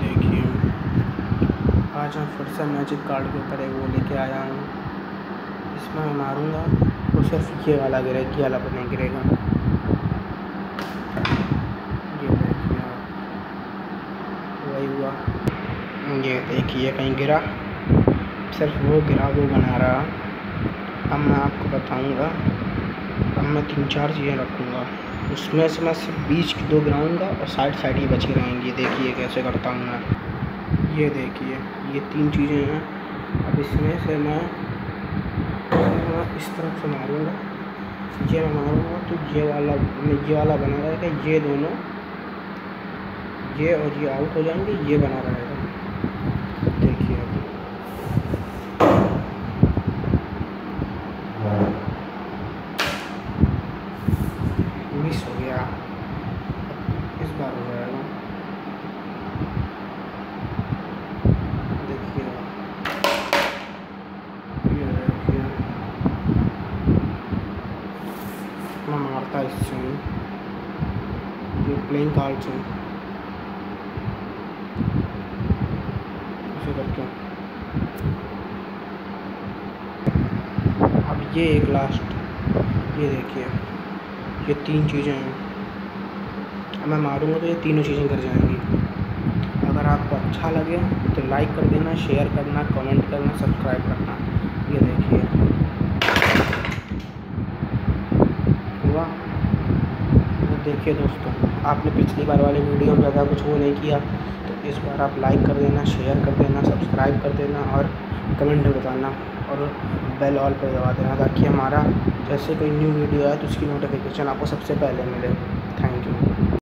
देखिए आज मैं फिर से मैजिक कार्ड के ऊपर एक वो लेके आया हूँ। इसमें मैं मारूंगा तो सिर्फ ये वाला गिरेगा, ये वाला नहीं गिरेगा। ये देखिए आप, वही हुआ। ये देखिए कहीं गिरा, सिर्फ वो गिरा, वो बना रहा। अब मैं आपको बताऊंगा। अब मैं 3-4 चीज़ें रखूँगा, उसमें से मैं सिर्फ बीच की 2 गिराऊँगा और साइड ही बची रहेंगी। देखिए कैसे करता हूँ मैं। ये देखिए ये 3 चीज़ें हैं। अब इसमें से मैं इस तरफ से मारूंगा, ये मैं मारूंगा तो ये वाला बना रहेगा। ये दोनों, ये और ये आउट हो जाएंगे, ये बना रहेगा। देखिए अब मिस हो गया, इस बार हो जाएगा। देखिए ये देखिए मैं मारता इससे, ये प्लेइंग कार्ड से ऐसे करके। अब ये एक लास्ट, ये देखिए ये 3 चीज़ें हैं। अब मैं मारूंगा तो ये तीनों चीज़ें कर जाएंगी। अगर आपको अच्छा लगे तो लाइक कर देना, शेयर करना, कमेंट करना, सब्सक्राइब करना। ये देखिए हुआ। तो देखिए दोस्तों, आपने पिछली बार वाले वीडियो में ज़्यादा कुछ वो नहीं किया, तो इस बार आप लाइक कर देना, शेयर कर देना, सब्सक्राइब कर देना और कमेंट में बताना और बेल ऑल पर दबा देना, ताकि हमारा जैसे कोई न्यू वीडियो आए तो उसकी नोटिफिकेशन आपको सबसे पहले मिले। Thank you.